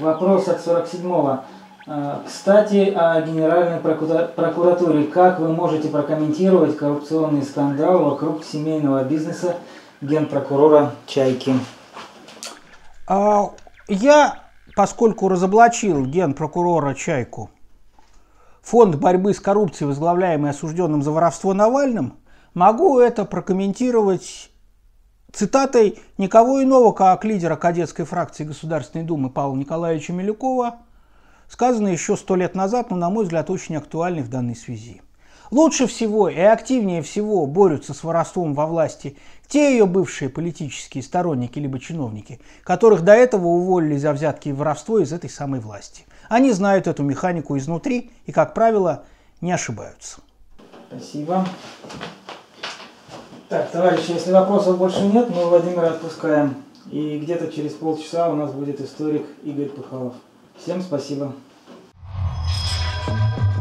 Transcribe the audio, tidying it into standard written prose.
Вопрос от 47-го. Кстати, о Генеральной прокуратуре. Как вы можете прокомментировать коррупционный скандал вокруг семейного бизнеса генпрокурора Чайки? Я, поскольку разоблачил генпрокурора Чайку, фонд борьбы с коррупцией, возглавляемый осужденным за воровство Навальным, могу это прокомментировать цитатой никого иного, как лидера кадетской фракции Государственной Думы Павла Николаевича Милюкова, сказанной еще 100 лет назад, но, на мой взгляд, очень актуальной в данной связи. Лучше всего и активнее всего борются с воровством во власти те ее бывшие политические сторонники либо чиновники, которых до этого уволили за взятки и воровство из этой самой власти. Они знают эту механику изнутри и, как правило, не ошибаются. Спасибо. Так, товарищи, если вопросов больше нет, мы Владимира отпускаем. И где-то через полчаса у нас будет историк Игорь Пыхалов. Всем спасибо.